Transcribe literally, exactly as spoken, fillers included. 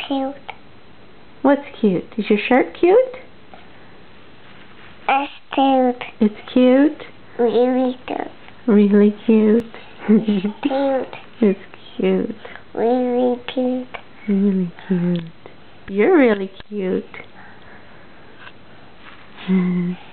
cute. What's cute? Is your shirt cute? It's cute. It's cute? Really cute. Really cute? Cute. It's cute. Really cute. Really cute. You're really cute.